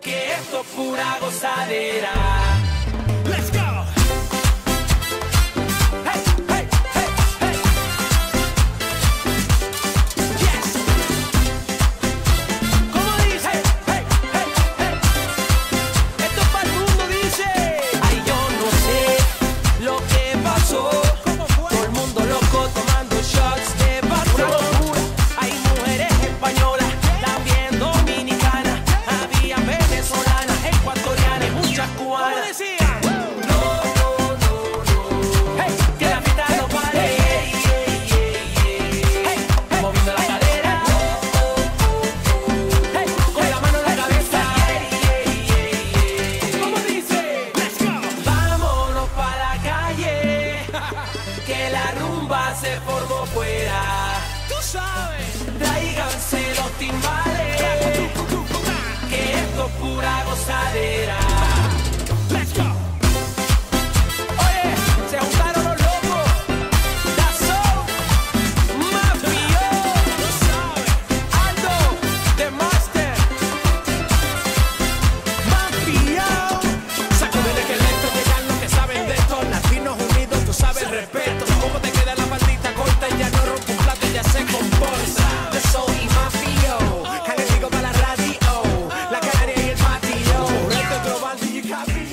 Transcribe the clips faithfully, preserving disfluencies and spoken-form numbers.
que esto es pura gozadera. Let's go. Hey, hey, hey, hey. Yes. ¿Cómo dice? Hey, hey, hey. Esto es para el mundo, dice. Ay, yo no sé lo que pasó. Todo el mundo loco tomando shots de patrón. Hay mujeres españolas, también dominicanas, había venezolanas, ecuatorianas y muchas cubanas. ¿Cómo decían? No, no, no, no. Hey, que la fiesta no pare. Hey, hey, hey, moviendo la cadera. Hey, con la mano en la cabeza. ¿Cómo dice? Let's go. Vámonos pa' la calle, que la rumba se formó fuera. Tú sabes. Tráiganse los timbales, que esto es pura gozadera. Let's go. Oye, se juntaron los locos. Dasaoul, Maffio, tú sabes. Aldo, The Master, Maffio. Sacúdele que lento llegan los que saben de esto. Latinos unidos, tú sabes, respeto. ¿Cómo te queda la maldita corta? Y ya no rompe un plato y ya se comporta. Dasaoul y Maffio, Calle digo para la radio, la canaria y el patio. Reto global, do you copy?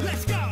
Let's go.